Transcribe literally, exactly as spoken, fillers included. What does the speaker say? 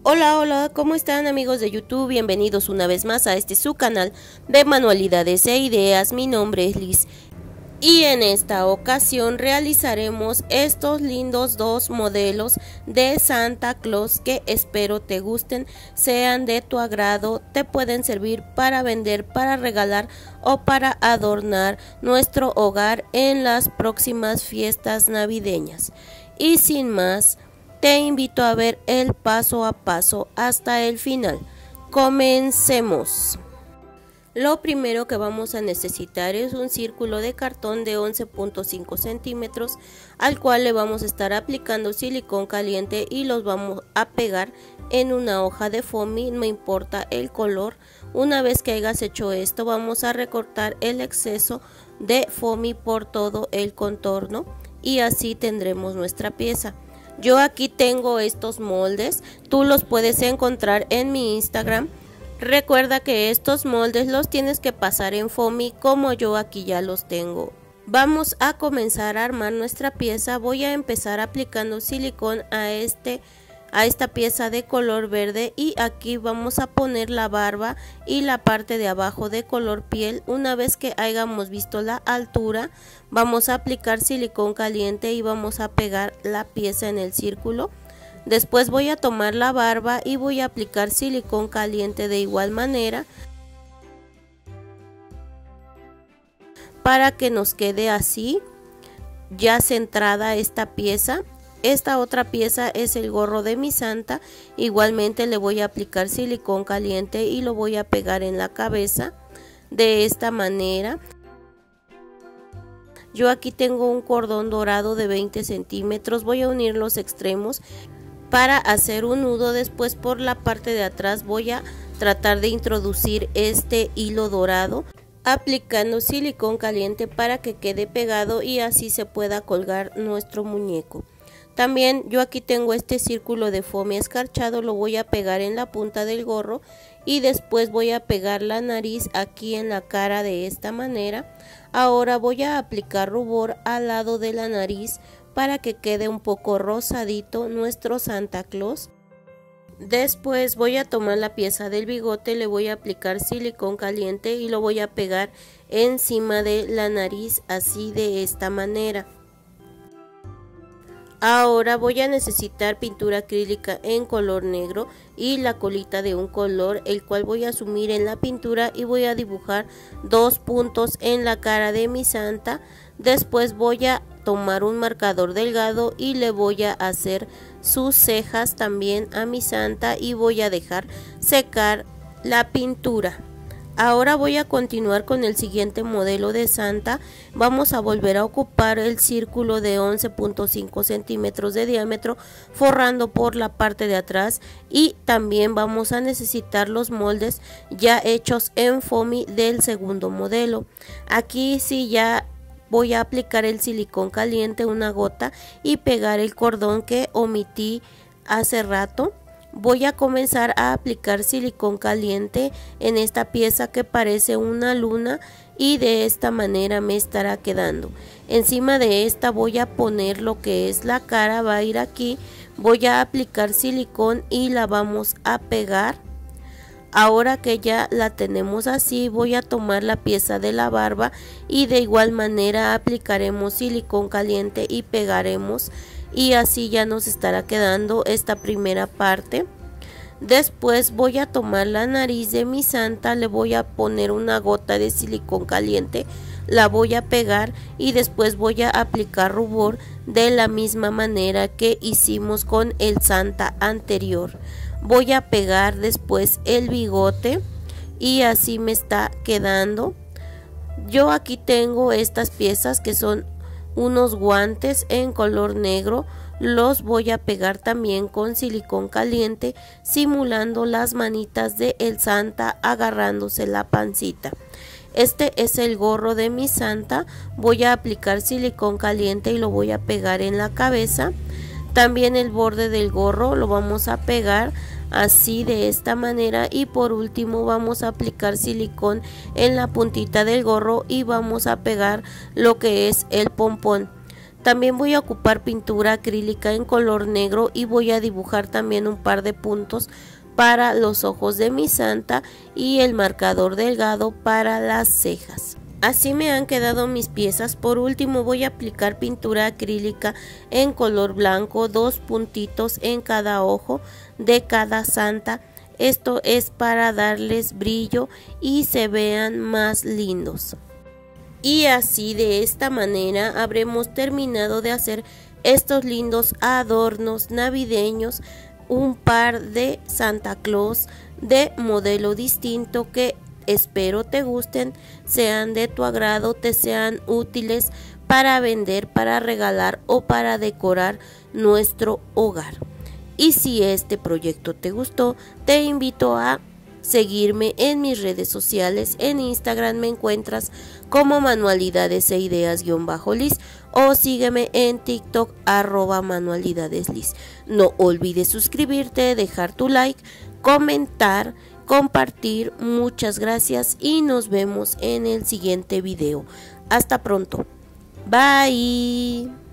Hola, hola, ¿cómo están amigos de YouTube? Bienvenidos una vez más a este su canal de manualidades e ideas. Mi nombre es Liz y en esta ocasión realizaremos estos lindos dos modelos de Santa Claus que espero te gusten, sean de tu agrado, te pueden servir para vender, para regalar o para adornar nuestro hogar en las próximas fiestas navideñas. Y sin más, te invito a ver el paso a paso hasta el final. Comencemos. Lo primero que vamos a necesitar es un círculo de cartón de once punto cinco centímetros al cual le vamos a estar aplicando silicón caliente y los vamos a pegar en una hoja de foamy, no importa el color. Una vez que hayas hecho esto, vamos a recortar el exceso de foamy por todo el contorno y así tendremos nuestra pieza. Yo aquí tengo estos moldes, tú los puedes encontrar en mi Instagram. Recuerda que estos moldes los tienes que pasar en foamy como yo aquí ya los tengo. Vamos a comenzar a armar nuestra pieza. Voy a empezar aplicando silicón a este a esta pieza de color verde y aquí vamos a poner la barba y la parte de abajo de color piel. Una vez que hayamos visto la altura, vamos a aplicar silicón caliente y vamos a pegar la pieza en el círculo. Después voy a tomar la barba y voy a aplicar silicón caliente de igual manera para que nos quede así ya centrada esta pieza. Esta otra pieza es el gorro de mi santa, igualmente le voy a aplicar silicón caliente y lo voy a pegar en la cabeza de esta manera. Yo aquí tengo un cordón dorado de veinte centímetros, voy a unir los extremos para hacer un nudo. Después por la parte de atrás voy a tratar de introducir este hilo dorado aplicando silicón caliente para que quede pegado y así se pueda colgar nuestro muñeco. También yo aquí tengo este círculo de foamy escarchado, lo voy a pegar en la punta del gorro y después voy a pegar la nariz aquí en la cara de esta manera. Ahora voy a aplicar rubor al lado de la nariz para que quede un poco rosadito nuestro Santa Claus. Después voy a tomar la pieza del bigote, le voy a aplicar silicón caliente y lo voy a pegar encima de la nariz así de esta manera. Ahora voy a necesitar pintura acrílica en color negro y la colita de un color, el cual voy a sumir en la pintura y voy a dibujar dos puntos en la cara de mi santa. Después voy a tomar un marcador delgado y le voy a hacer sus cejas también a mi santa y voy a dejar secar la pintura. Ahora voy a continuar con el siguiente modelo de santa. Vamos a volver a ocupar el círculo de once punto cinco centímetros de diámetro, forrando por la parte de atrás, y también vamos a necesitar los moldes ya hechos en foamy del segundo modelo. Aquí sí ya voy a aplicar el silicón caliente, una gota, y pegar el cordón que omití hace rato. Voy a comenzar a aplicar silicón caliente en esta pieza que parece una luna y de esta manera me estará quedando. Encima de esta voy a poner lo que es la cara, va a ir aquí, voy a aplicar silicón y la vamos a pegar. Ahora que ya la tenemos así, voy a tomar la pieza de la barba y de igual manera aplicaremos silicón caliente y pegaremos, y así ya nos estará quedando esta primera parte. Después voy a tomar la nariz de mi santa, le voy a poner una gota de silicón caliente, la voy a pegar y después voy a aplicar rubor de la misma manera que hicimos con el santa anterior. Voy a pegar después el bigote y así me está quedando. Yo aquí tengo estas piezas que son unos guantes en color negro, los voy a pegar también con silicón caliente simulando las manitas de el santa agarrándose la pancita. Este es el gorro de mi santa, voy a aplicar silicón caliente y lo voy a pegar en la cabeza. También el borde del gorro lo vamos a pegar así de esta manera y por último vamos a aplicar silicón en la puntita del gorro y vamos a pegar lo que es el pompón. También voy a ocupar pintura acrílica en color negro y voy a dibujar también un par de puntos para los ojos de mi santa y el marcador delgado para las cejas. Así me han quedado mis piezas. Por último voy a aplicar pintura acrílica en color blanco, dos puntitos en cada ojo de cada santa. Esto es para darles brillo y se vean más lindos. Y así, de esta manera, habremos terminado de hacer estos lindos adornos navideños, un par de Santa Claus de modelo distinto que espero te gusten, sean de tu agrado, te sean útiles para vender, para regalar o para decorar nuestro hogar. Y si este proyecto te gustó, te invito a seguirme en mis redes sociales. En Instagram me encuentras como manualidades e ideas-lis o sígueme en TikTok arroba manualidadeslis. No olvides suscribirte, dejar tu like, comentar, compartir. Muchas gracias y nos vemos en el siguiente video. Hasta pronto. Bye.